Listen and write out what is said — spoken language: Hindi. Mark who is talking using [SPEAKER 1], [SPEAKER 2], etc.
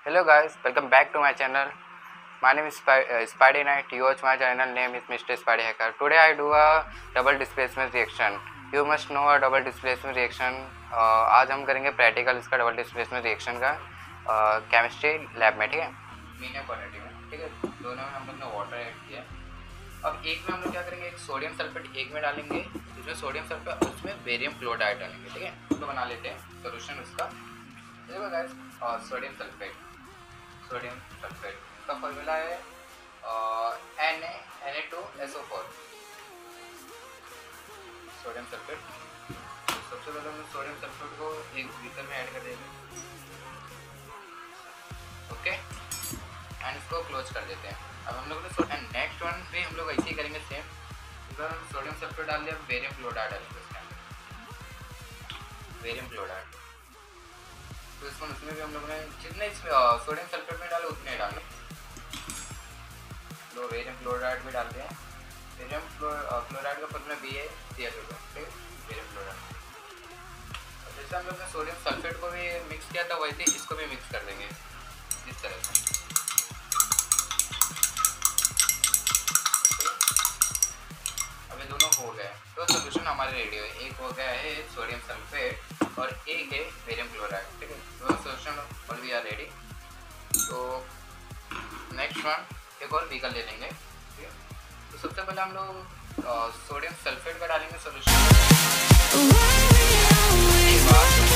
[SPEAKER 1] Hello guys, welcome back to my channel. My name is Spidey Knight. You watch my channel name is Mr. Spidey Hacker. Today I do a double displacement reaction. You must know a double displacement reaction. आज हम करेंगे प्रैक्टिकल इसका डबल डिस्प्लेसमेंट रिएक्शन का केमिस्ट्री लैब में, ठीक है, मीडियम क्वांटिटी में, ठीक है। दोनों में हम लोग ने वाटर ऐड किया। अब एक में हम लोग क्या करेंगे, एक सोडियम सल्फेट एक में डालेंगे, इसमें सोडियम सल्फेट, उसमें बेरियम क्लोराइड डालेंगे, ठीक है। तो बना लेते हैं सोल्यूशन उसका। देखो गाइस, सोडियम सल्फेट का फॉर्मूला है Na2SO4 सोडियम सल्फेट। सबसे पहले हम सोडियम सल्फेट को एक बीकर में ऐड कर देंगे, ओके, एंड इसको क्लोज कर देते हैं। अब हम लोग ने नेक्स्ट वन भी हम लोग ऐसे ही करेंगे सेम। इधर हम सोडियम सल्फेट डाल दिया, बेरियम क्लोराइड डालेंगे उसके अंदर, बेरियम क्लोराइड। तो उसमें भी हम लोग ने जितने इसमें सोडियम सल्फेट में डाले उतने डालें। तो बेरियम क्लोराइड भी डालते हैं। बेरियम क्लोराइड का फॉर्मूला BaCl2, ठीक है, बेरियम क्लोराइड। जैसे हम लोग ने सोडियम सल्फेट को भी मिक्स किया था वैसे इसको भी मिक्स कर देंगे इस तरह से। अब ये दोनों हो गए तो सोल्यूशन हमारे रेडी है। एक हो गया है सोडियम सल्फेट और एक है बेरियम क्लोराइड, ठीक है। दोनों सोल्यूशन और भी आर रेडी। तो नेक्स्ट वन एक और बीकर ले लेंगे, ठीक है। तो सबसे पहले हम लोग सोडियम सल्फेट का डालेंगे सोल्यूशन।